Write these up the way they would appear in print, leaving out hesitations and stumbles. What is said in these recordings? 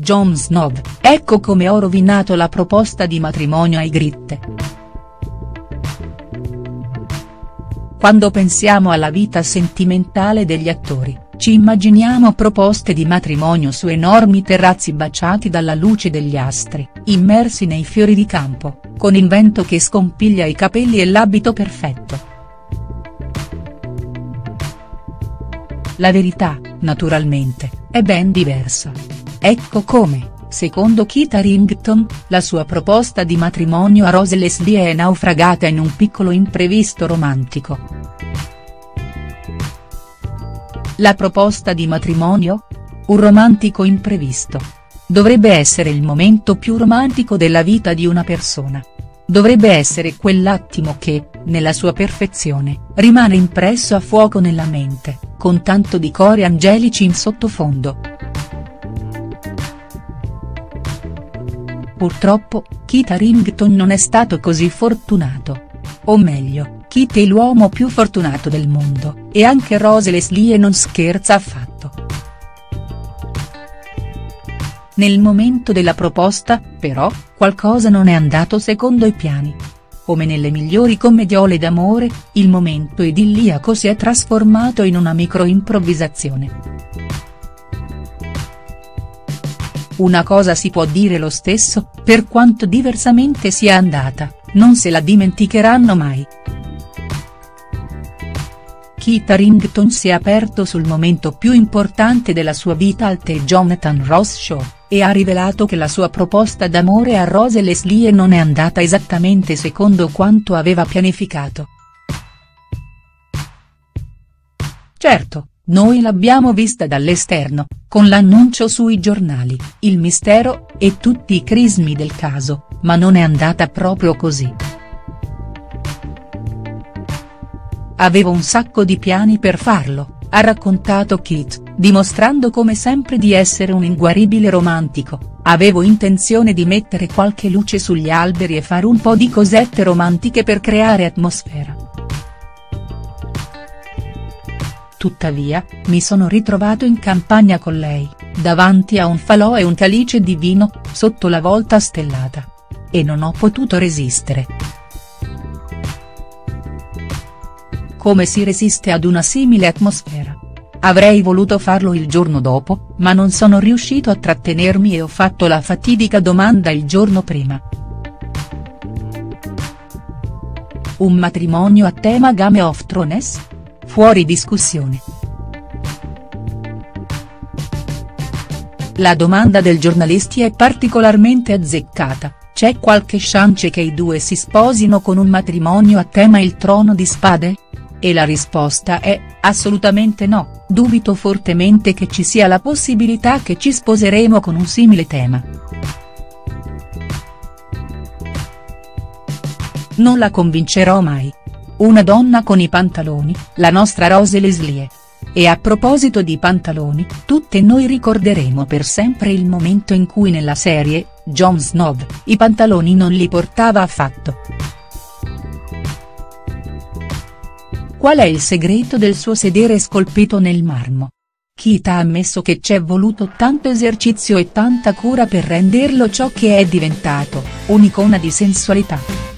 Jon Snow, ecco come ho rovinato la proposta di matrimonio a Ygritte. Quando pensiamo alla vita sentimentale degli attori, ci immaginiamo proposte di matrimonio su enormi terrazzi baciati dalla luce degli astri, immersi nei fiori di campo, con il vento che scompiglia i capelli e l'abito perfetto. La verità, naturalmente, è ben diversa. Ecco come, secondo Kit Harington, la sua proposta di matrimonio a Rose Leslie è naufragata in un piccolo imprevisto romantico. La proposta di matrimonio? Un romantico imprevisto. Dovrebbe essere il momento più romantico della vita di una persona. Dovrebbe essere quell'attimo che, nella sua perfezione, rimane impresso a fuoco nella mente, con tanto di cori angelici in sottofondo. Purtroppo, Kit Harington non è stato così fortunato. O meglio, Kit è l'uomo più fortunato del mondo, e anche Rose Leslie non scherza affatto. Nel momento della proposta, però, qualcosa non è andato secondo i piani. Come nelle migliori commediole d'amore, il momento idilliaco si è trasformato in una microimprovvisazione. Una cosa si può dire lo stesso, per quanto diversamente sia andata, non se la dimenticheranno mai. Kit Harington si è aperto sul momento più importante della sua vita al The Jonathan Ross Show, e ha rivelato che la sua proposta d'amore a Rose Leslie non è andata esattamente secondo quanto aveva pianificato. Certo, noi l'abbiamo vista dall'esterno, con l'annuncio sui giornali, il mistero, e tutti i crismi del caso, ma non è andata proprio così. Avevo un sacco di piani per farlo, ha raccontato Kit, dimostrando come sempre di essere un inguaribile romantico. Avevo intenzione di mettere qualche luce sugli alberi e fare un po' di cosette romantiche per creare atmosfera. Tuttavia, mi sono ritrovato in campagna con lei, davanti a un falò e un calice di vino, sotto la volta stellata. E non ho potuto resistere. Come si resiste ad una simile atmosfera? Avrei voluto farlo il giorno dopo, ma non sono riuscito a trattenermi e ho fatto la fatidica domanda il giorno prima. Un matrimonio a tema Game of Thrones? Fuori discussione. La domanda del giornalista è particolarmente azzeccata, c'è qualche chance che i due si sposino con un matrimonio a tema il Trono di Spade? E la risposta è, assolutamente no, dubito fortemente che ci sia la possibilità che ci sposeremo con un simile tema. Non la convincerò mai. Una donna con i pantaloni, la nostra Rose Leslie. E a proposito di pantaloni, tutte noi ricorderemo per sempre il momento in cui nella serie, Jon Snow, i pantaloni non li portava affatto. Qual è il segreto del suo sedere scolpito nel marmo? Kit ha ammesso che c'è voluto tanto esercizio e tanta cura per renderlo ciò che è diventato, un'icona di sensualità.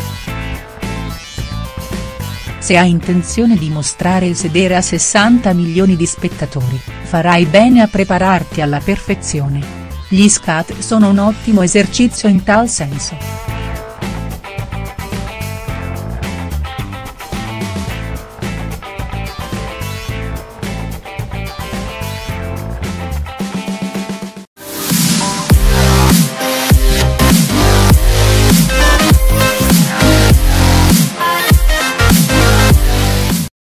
Se hai intenzione di mostrare il sedere a 60 milioni di spettatori, farai bene a prepararti alla perfezione. Gli scat sono un ottimo esercizio in tal senso.